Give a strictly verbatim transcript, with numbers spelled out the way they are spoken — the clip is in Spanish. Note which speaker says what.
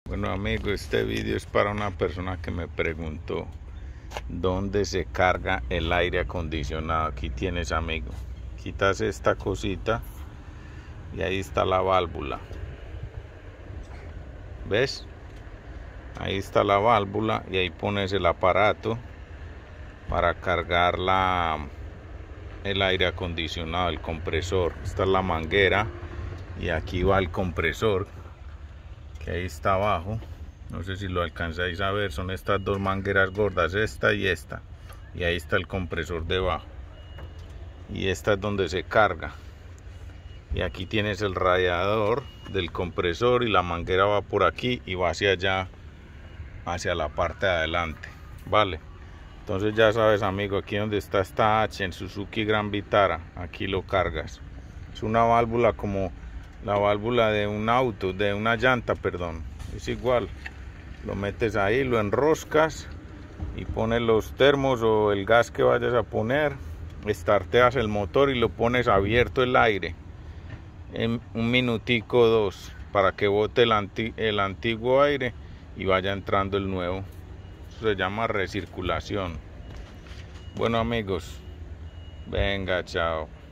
Speaker 1: Bueno amigos, este vídeo es para una persona que me preguntó dónde se carga el aire acondicionado. Aquí tienes, amigo, quitas esta cosita y ahí está la válvula. ¿Ves? Ahí está la válvula y ahí pones el aparato para cargar la, el aire acondicionado, el compresor. Esta es la manguera y aquí va el compresor, que ahí está abajo. No sé si lo alcanzáis a ver, son estas dos mangueras gordas, esta y esta, y ahí está el compresor debajo, y esta es donde se carga. Y aquí tienes el radiador del compresor y la manguera va por aquí y va hacia allá, hacia la parte de adelante, vale. Entonces ya sabes, amigo, aquí donde está esta H en Suzuki Gran Vitara, aquí lo cargas. Es una válvula como la válvula de un auto, de una llanta, perdón, es igual. Lo metes ahí, lo enroscas y pones los termos o el gas que vayas a poner, starteas el motor y lo pones abierto el aire en un minutico o dos para que bote el, anti el antiguo aire y vaya entrando el nuevo. Eso se llama recirculación. Bueno amigos, venga, chao.